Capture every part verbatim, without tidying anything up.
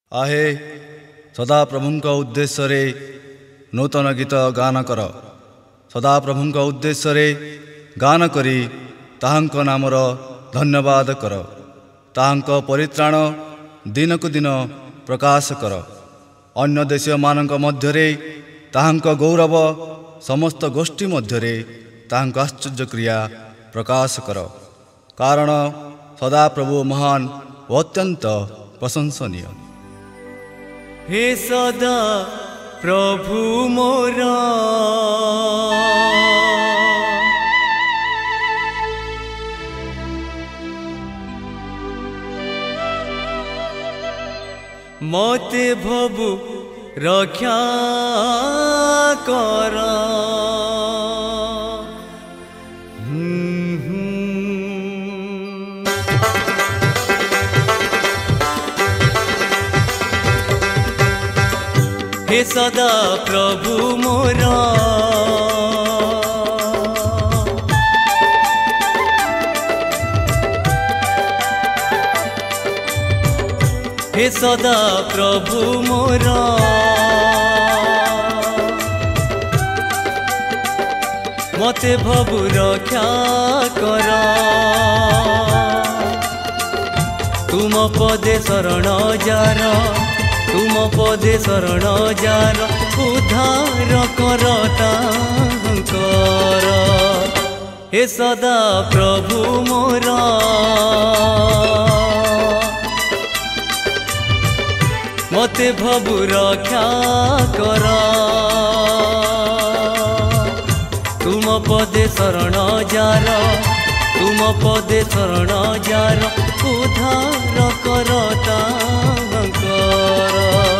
आहे सदा प्रभुंक उद्देश्य रे नूतन गीत गान कर। सदा प्रभुंक उद्देश्य रे गान करी ताहांक नामर धन्यवाद कर। ताहांक परित्राण दिनकु दिन प्रकाश कर। अन्य देशीय मानक मध्यरे ताहांक गौरव समस्त गोष्ठी मध्यरे ताहांक आश्चर्य क्रिया प्रकाश कर। कारण सदा प्रभु महान व अत्यंत प्रशंसनीय। हे सदा प्रभु मोरा मते भबु रक्षा कर। हे सदा प्रभु मोरा हे सदा प्रभु मोरा मते भबु रक्षा कर। तुम पदे शरण जार तुम पदे शरण जार उद्धार कर तांकर। हे सदा प्रभु मोरा मते भबु रक्षा कर। तुम पदे शरण जार तुम पदे शरण जार उद्धार कर तांकर।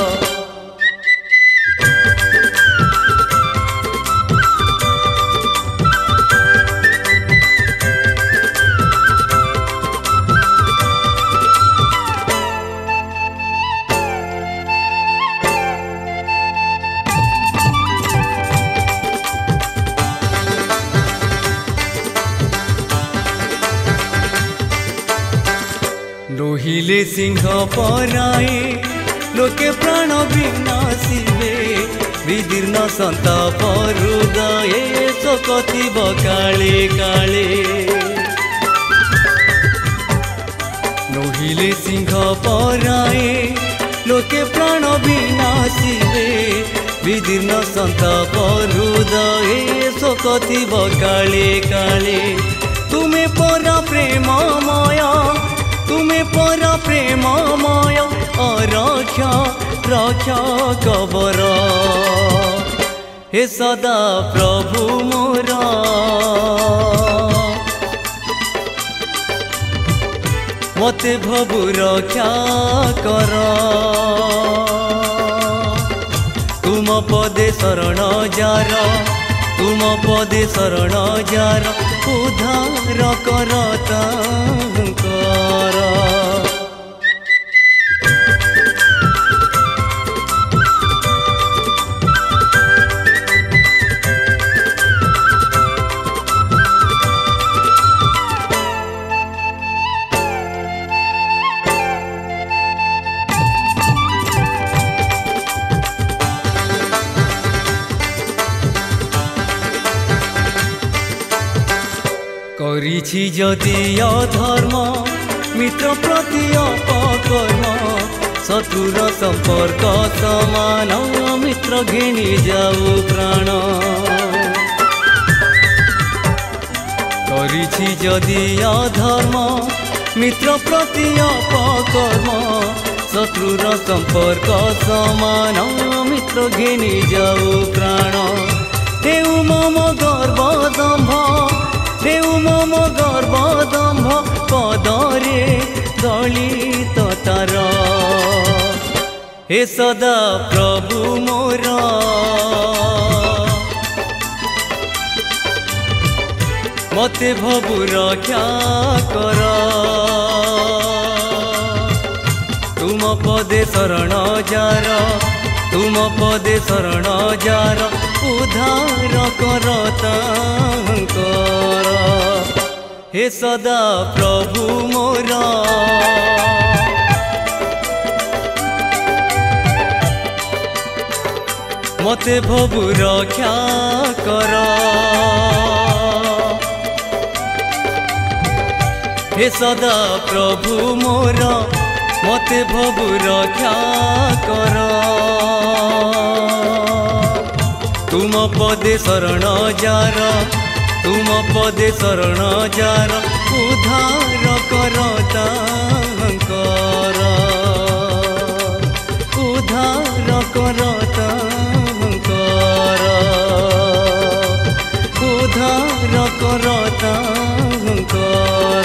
लोहिले सिंह पराए लोके प्राण विनाशिवे विदीर्ण संताप हृदये शोकथिब काले काले। लोहिले सिंह पराए लोके प्राण विनाशिवे विदीर्ण संताप हृदये शोकथिब काले काले। तुमे परा प्रेममय तुम्हें पर प्रेममय रक्षा रक्षा कबर। हे सदा प्रभु मोरा मते भबु रक्षा कर। तुम पदे शरण जार तुम पदे शरण जार उद्धार कर तांकर। करिछि जदि अधर्म मित्र प्रति अपकर्म शत्रुर संपर्क समान मित्र घेनी जाऊ प्राण। करिछि जदि अधर्म मित्र प्रति अपकर्म शत्रुर संपर्क समान मित्र घेनी जाऊ प्राण। देउ मम गर्व दम्भ देउ मम गर्व दम्भ पदरे दलित तार। हे सदा प्रभु मोरा मते भबु रक्षा कर। तुम पदे शरण जार तुम पदे शरण जार उद्धार कर तांकर। हे सदा प्रभु मोरा मते भवु रक्षा कर। हे सदा प्रभु मोर मते भवु रक्षा कर। तुम पदे शरण जार तुम पदे शरण जार उद्धार कर तांकर उद्धार कर तांकर उद्धार कर तांकर।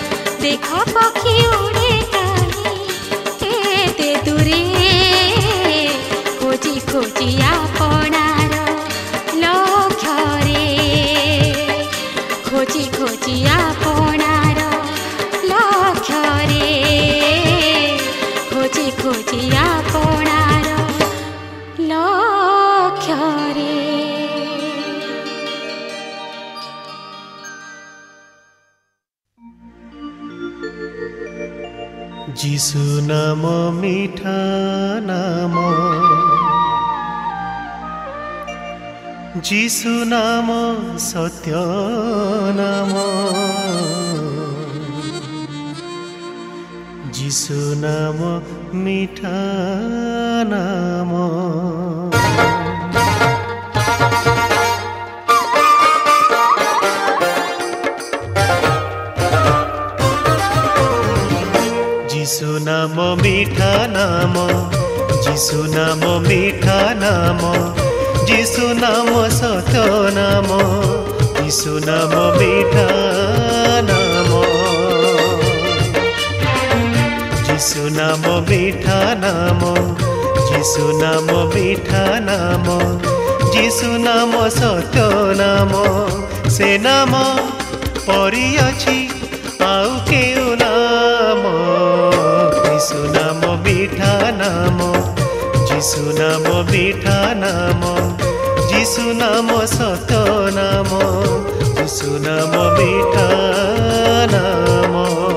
देख पक्षी उड़े कहीं केते दूरे যিশু নাম মিঠা নাম, যিশু নাম সত্য নাম, যিশু নাম মিঠা নাম। যিশু নাম মিঠা নাম, যিশু নাম মিঠা নাম, যিশু নাম সত্য নাম, যিশু নাম মিঠা নাম, যিশু নাম মিঠা নাম, যিশু নাম মিঠা নাম, যিশু নাম সত্য নাম, সে নাম পরি অছি আউ কেউ নাম, যিশু নাম মিঠা নাম, যিশু নাম মিঠা নাম, যিশু নাম সত্য নাম, যিশু নাম মিঠা নাম।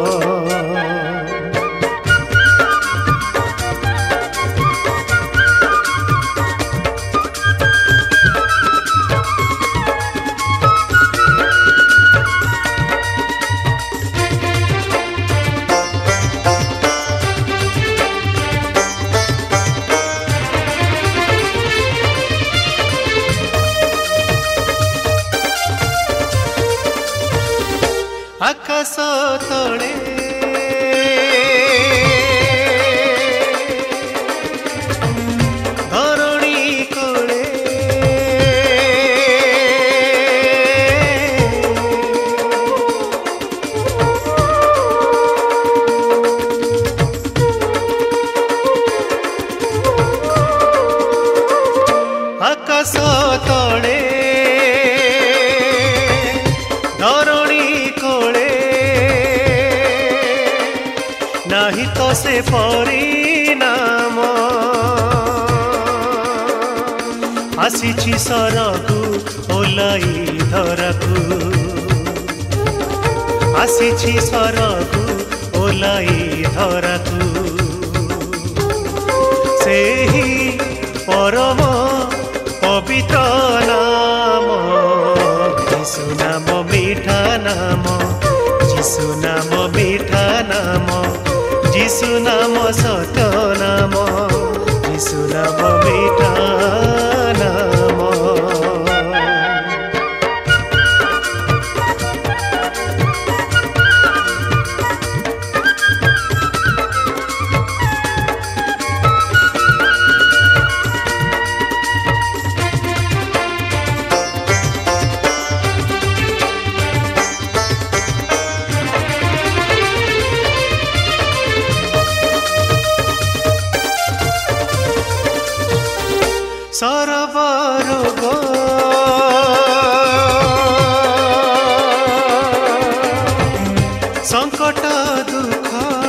আকাশ তলে ধরণী কোলে, আকাশ তলে ধরণী কোলে, নাহি তো সে পরিণাম, আসিছি সরগু ওলাই ধরাকু, আসিছি সরগু ওলাই ধরাকু, সেই পরম পবিত্র নাম, যিশু নাম মিঠা নাম, যিশু নাম মিঠা নাম, যিশু নাম সত্য নাম, যিশু নাম মিঠা নাম। সর্বরোগ সংকট দুঃখ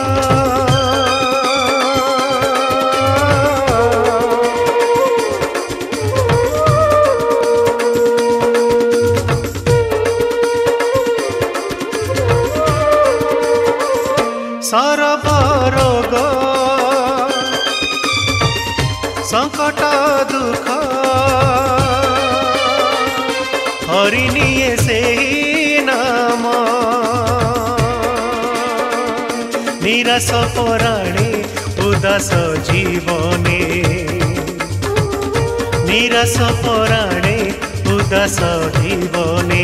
সর্বরোগ সংকট দুঃখ হরি নিয়ে সেই নাম, নিরাশ পরাণে উদাস জীবনে, নিরাশ পরাণে উদাস জীবনে,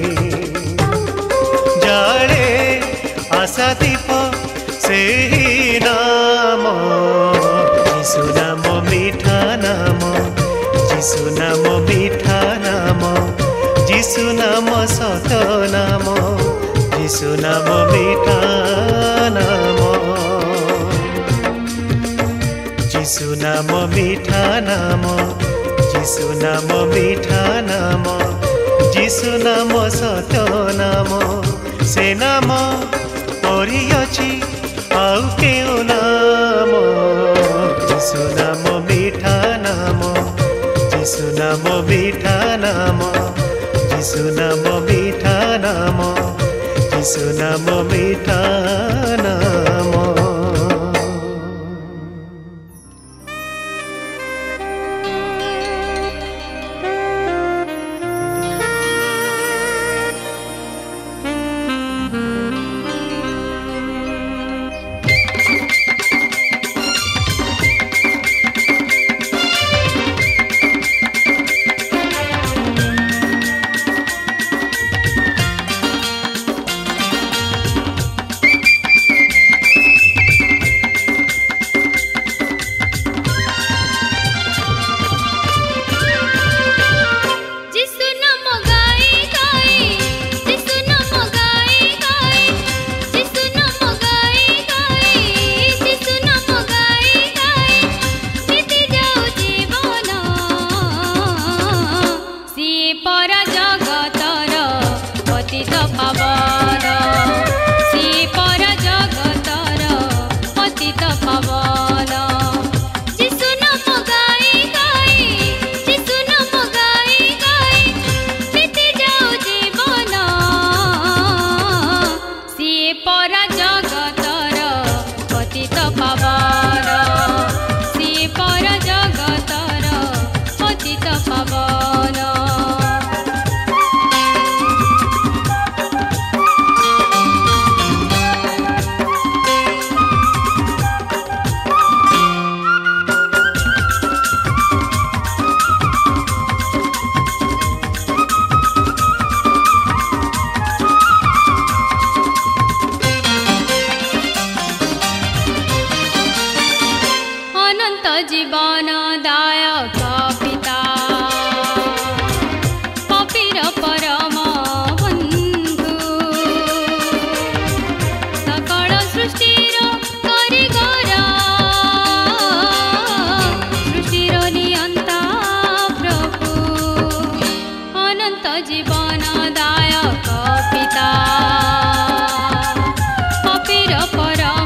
জালে আশা দীপ সেই নাম, যিশু নাম মিঠা নাম, যিশু নাম মিঠা নাম, যিশু নাম সত্য নাম, যিশু নাম মিঠা নাম, যিশু নাম মিঠা নাম, যিশু নাম মিঠা নাম, যিশু নাম সত্য নাম, সে নাম পরি অছি আউ কেউ নাম, যিশু নাম মিঠা নাম, যিশু নাম মিঠা নাম, যিশু নাম মিঠা নাম, যিশু নাম মিঠা নাম। जीवन दायक पिता पपीर परम बंधु सकल सृष्टिर कारीगर सृष्टिर नियंता प्रभु अनंत जीवन दायक पिता पपीर परम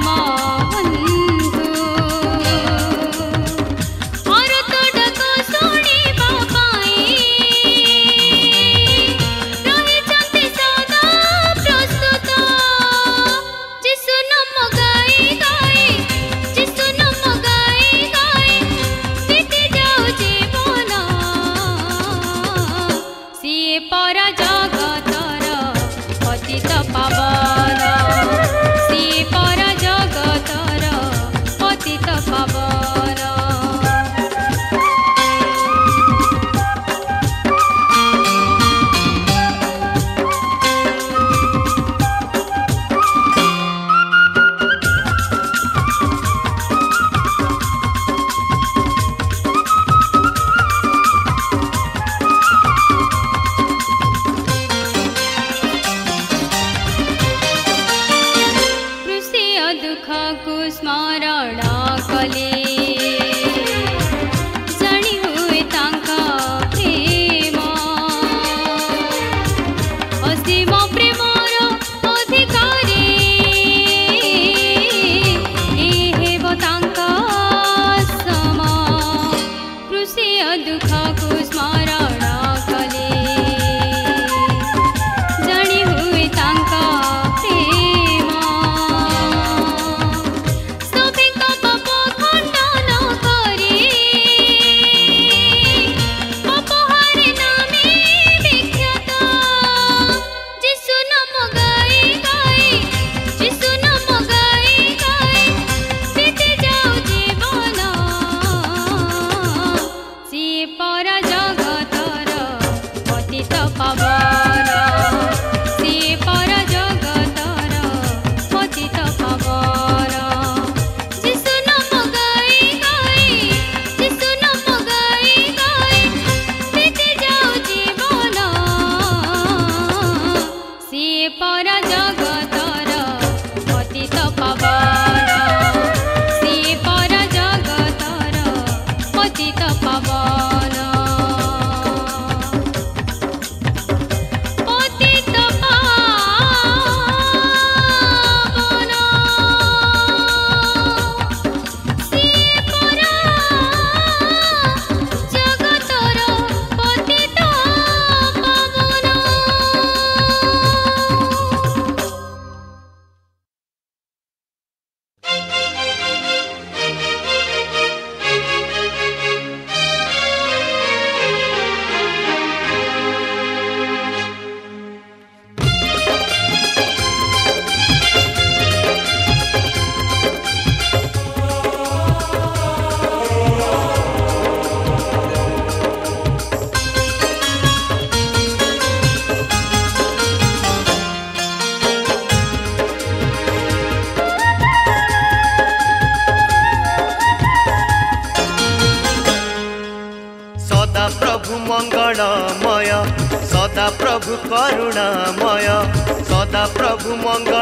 मंगलमय सदा प्रभु करुणामय सदा प्रभु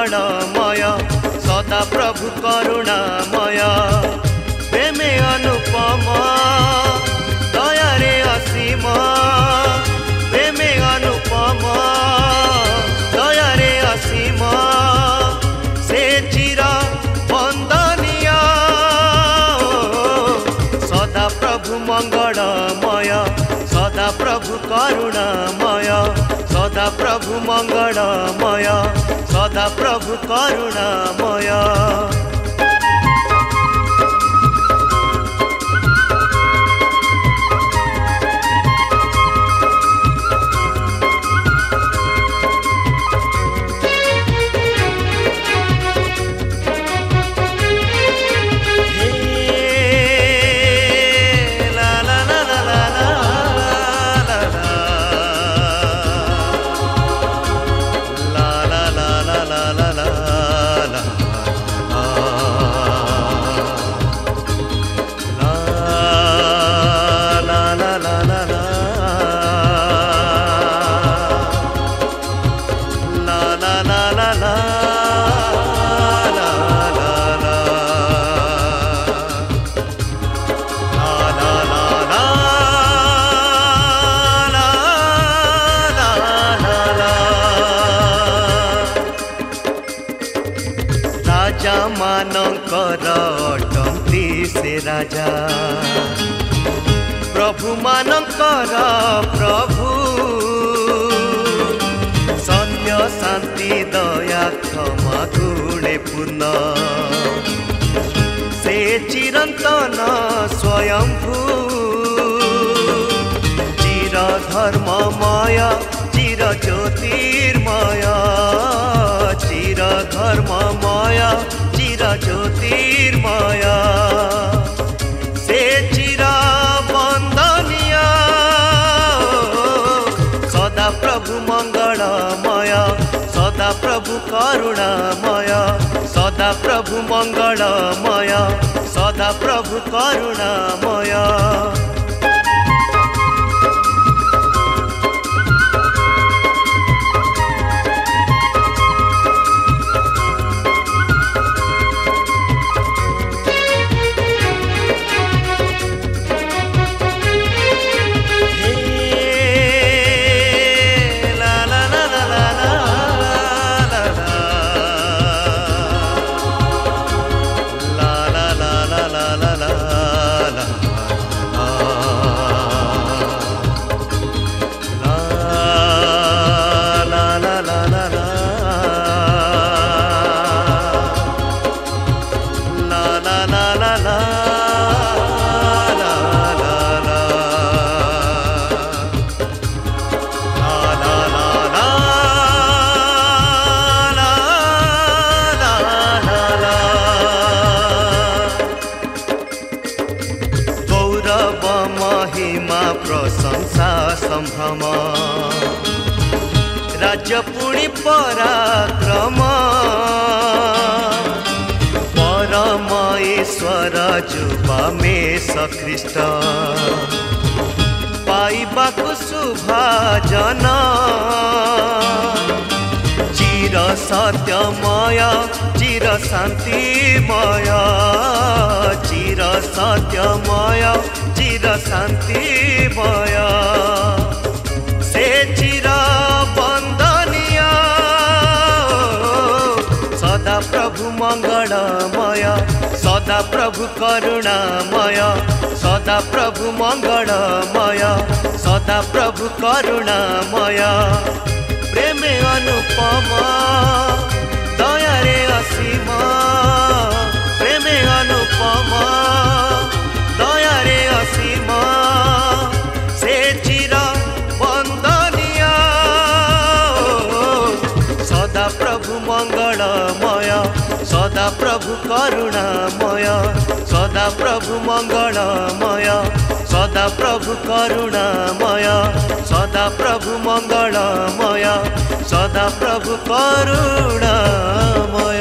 मंगलमय सदा प्रभु करुणामय प्रेमे अनुपम दयारे असीम प्रेमे अनुपम दयारे असीम से चिर वंदनीय सदा प्रभु मंगलमय सदा प्रभु करुणामय सदा प्रभु मंगलमय सदा प्रभु करुणामय la la la la la la la la ମାନଙ୍କର ଅଟନ୍ତି ସେ ରାଜା। ପ୍ରଭୁ ମାନଙ୍କର ପ୍ରଭୁ ସତ୍ୟ ଶାନ୍ତି ଦୟା କ୍ଷମା ଗୁଣେ ପୂର୍ଣ୍ଣ। ସେ ଚିରନ୍ତନ ସ୍ୱୟଂଭୂ ଚିର ଧର୍ମମୟ ଚିର ଜ୍ୟୋତିର୍ମୟ ଚିର ଧର୍ମମୟ ଚିର ଜ୍ୟୋତିର୍ମୟ। ସେ ଚିର ବନ୍ଦନୀୟ ସଦା ପ୍ରଭୁ ମଙ୍ଗଳମୟ ସଦା ପ୍ରଭୁ କରୁଣାମୟ ସଦା ପ୍ରଭୁ ମଙ୍ଗଳମୟ ସଦା ପ୍ରଭୁ କରୁଣାମୟ। राज्य पुणी पराक्रम परम ईश्वर जुबा मेष ख्रीष्ट पाइबाकु शुभाजन चिर सत्यमय चिर शांतिमय चिर सत्यमय चिर शांतिमय। से चिर बंदनीय सदा प्रभु मंगलमय सदा प्रभु करुणामय सदा प्रभु मंगलमय सदा प्रभु करुणामय। प्रेमे अनुपम दयारे असीम प्रेमे अनुपम दयारे असीम। से चिर बंदनीय सदा प्रभु मंगलमय सदा प्रभु करुणामय सदा प्रभु मंगलमय सदा प्रभु करुणामय सदा प्रभु मंगलमय सदा प्रभु करुणामय।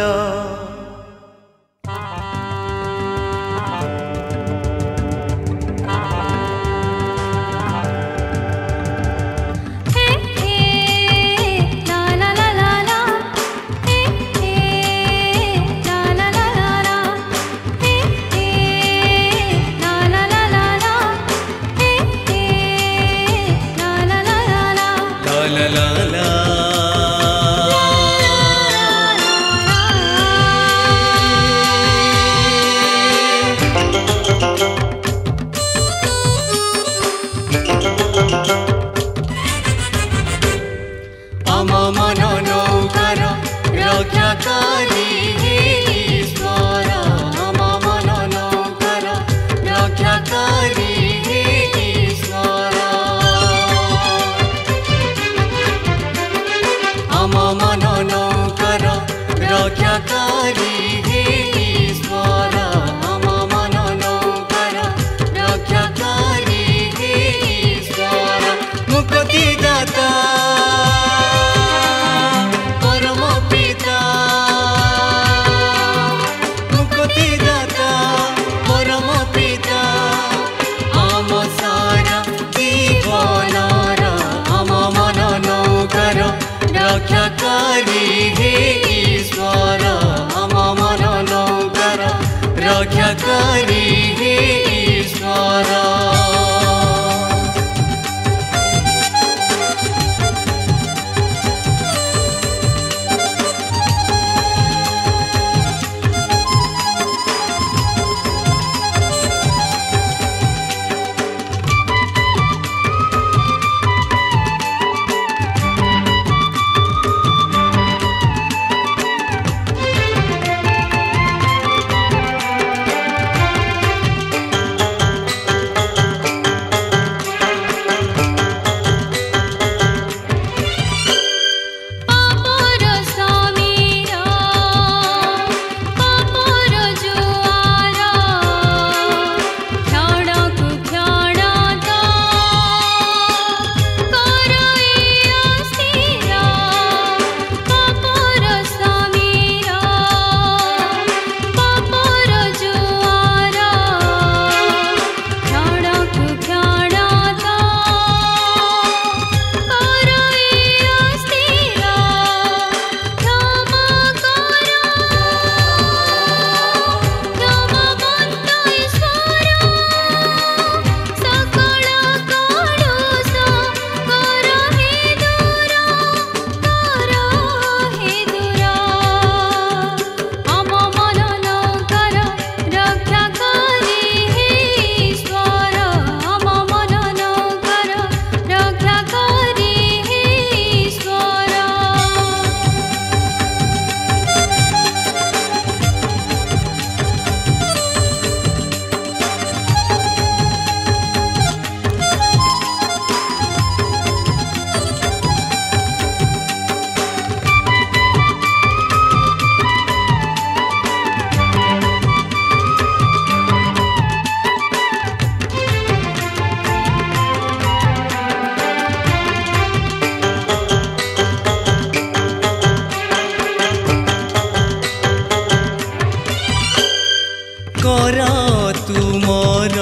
करा तुमर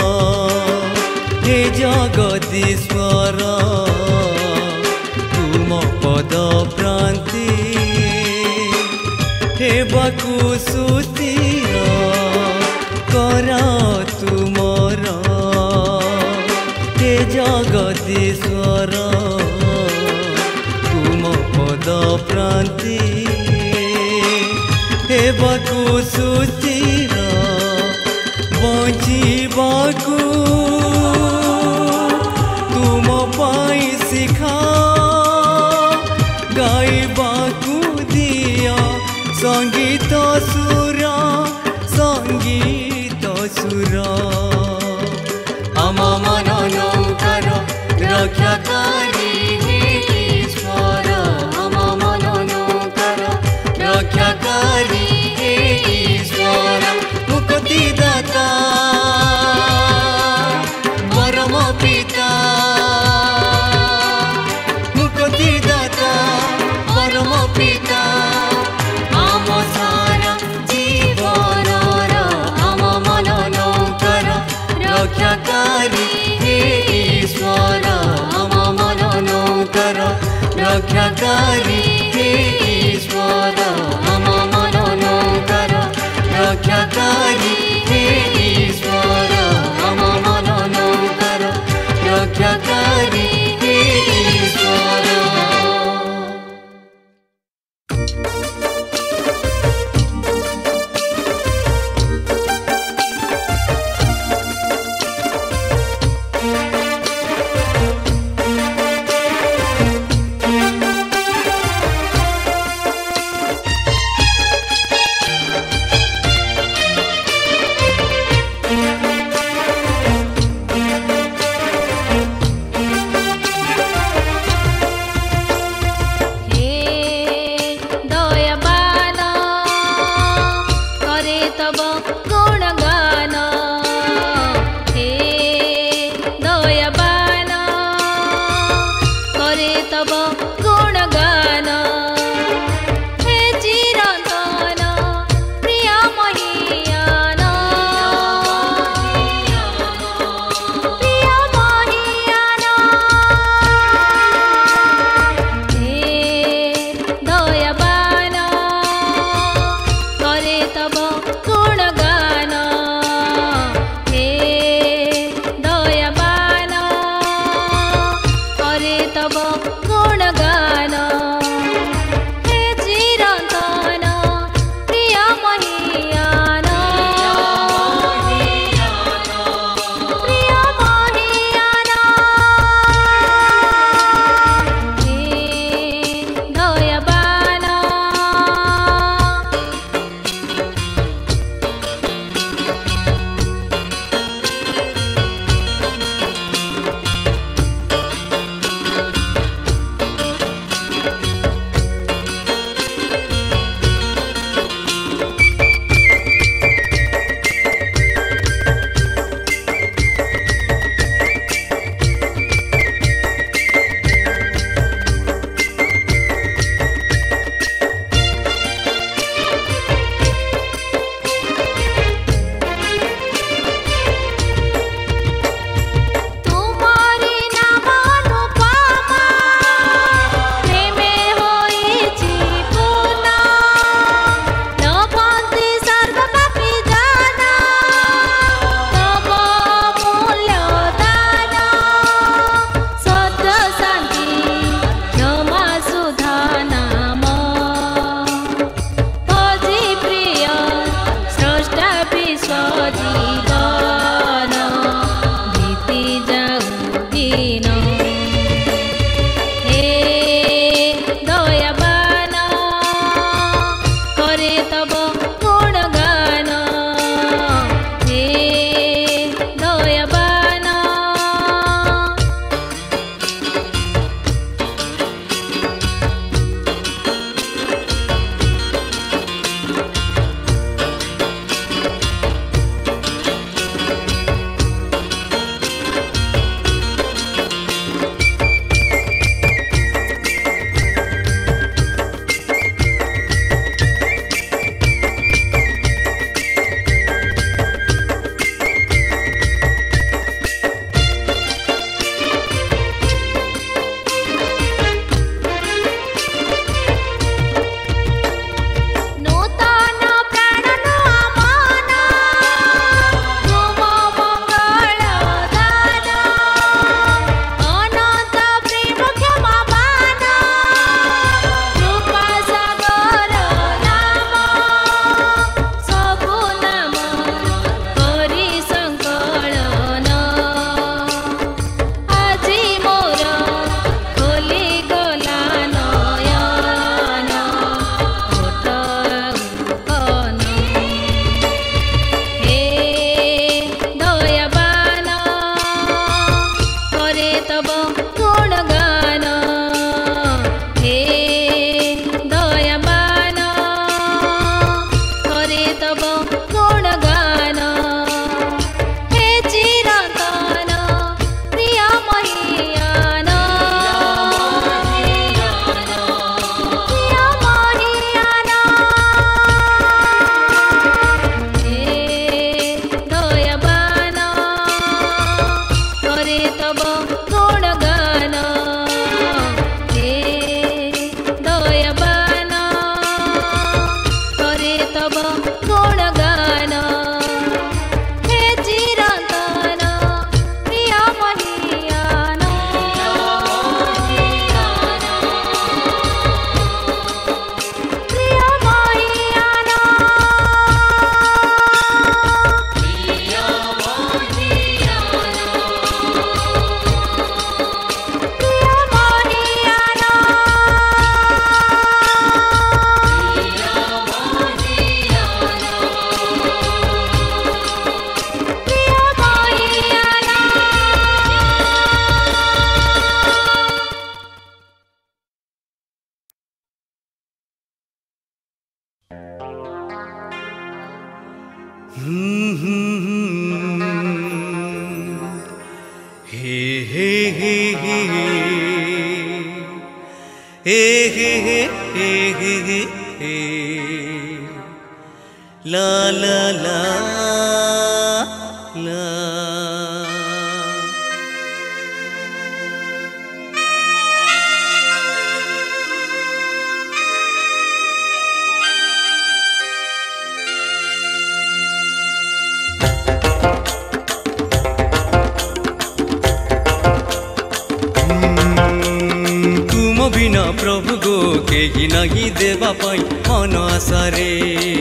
हे जगदीश्वर तुम पद प्रांति हे बाकु सुतिर करा तुमर हे जगदीश्वर तुम पद प्रांति हे बाकु सुतिर बंचिबाकु तुम पाई शिखा गाइबाकु दिया संगीत सुर संगीत सुर आम मन नौकर रक्षाकारी हे ईश्वर आम मन नौकर रक्षाकारी हे ईश्वर मुक्ति दाता परम पिता मुक्ति दाता परम पिता आम सारा जीवन आम मन नौकर रक्षाकारी हे ईश्वर आम मन नौकर रक्षाकारी हे ईश्वर आम मन नौकर रक्षाकारी हे ईश्वर आम मन नौकर रक्षाकारी हे ईश्वर। हे हे हे हे हे हे हे हे हे हे ला ला ला ला। बिना प्रभु गो केही नहीं देवा पाई मन आशारे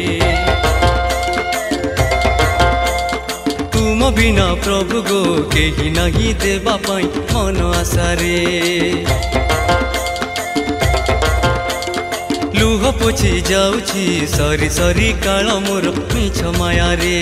तुम बिना प्रभु गो केही नहीं देवा पाई मन आशारे लुह पोछि जाउछि सरी सरी काल मोर मिछ माया रे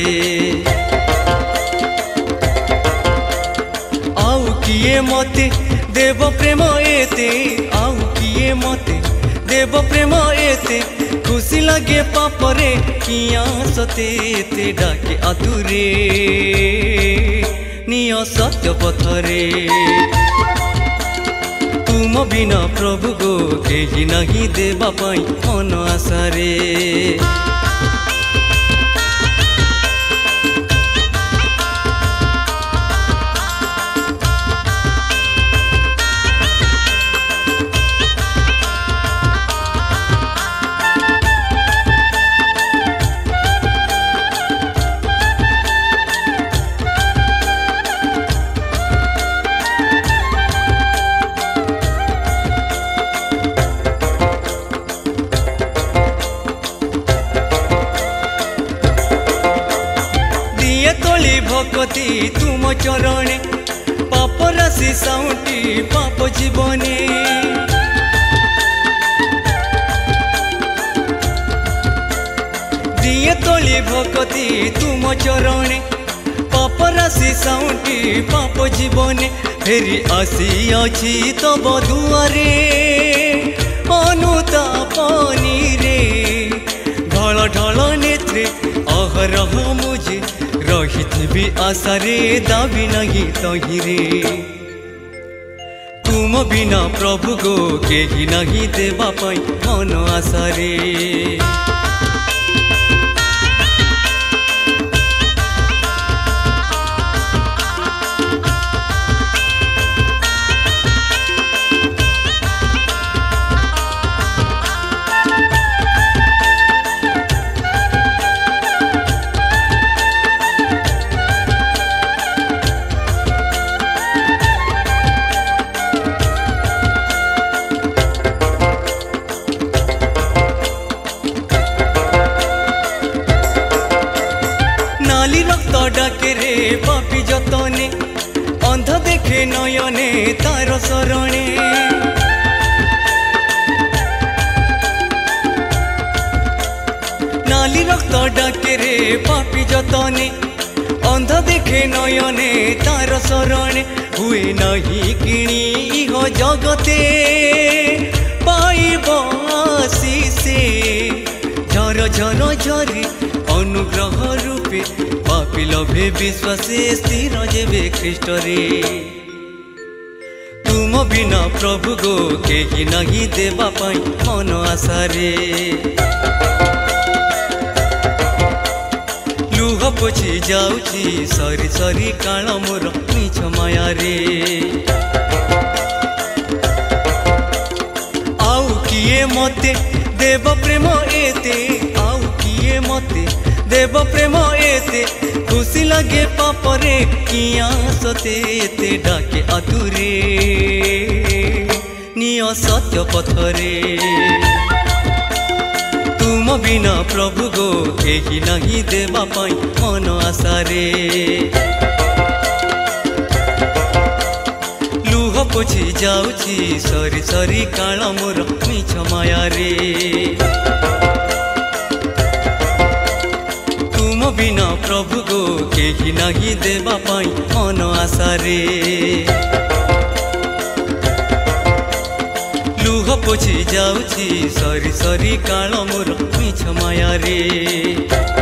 आउ किए मते देव प्रेम एते आउ किए मते देव प्रेम एते खुशी लगे पापरे किया सते डाके आतुरे निय सत्य पथरे तुम बिना प्रभु गो केही नहीं देवा पाई मन आशारे भक्ति तुम चरणे पाप राशि साउटी पाप जीवने दिए तोली भक्ति तुम चरणे पाप राशि साउटी पाप जीवने फेरी आसी अछि तब दुआरे अनुतापनी रे ढल ढल नेत्रे अहरह मुझे रही आशारे दाबी नहीं तहिरे तुम बिना प्रभु गो केही नहीं देवा पाई मन आशारे डाके रे पापी जतने अंध देखे नयने तार शरणे नाली रक्त डाके रे पापी जतने अंध देखे नयने तार शरणे हुए नहीं किणी इह जगते पाइब आशीषे झर झर झरी अनुग्रह रूपे पापी लभे विश्वासे स्थिर जेबे ख्रीष्ट रे तुम बिना प्रभु गो केही नहीं देवा पाई मन आशारे लुह पोछि जाउछि सरी सरी काल मोर मिछ माया रे आउ किए मते देव प्रेम एते आउ किए मते देव प्रेम एते खुशी लगे पापरे किया सते डाके आतुरे निय सत्य पथरे तुम बिना प्रभु गो केही नहीं देवा पाई मन आशारे लुह पोछि जाउछि सरी सरी काल मोर मिछ माया रे बिना प्रभु गो केही नहीं देवा पाई मन आशारे लुह पोछि जाउछि सरी सरी काल मोर मिछ माया रे।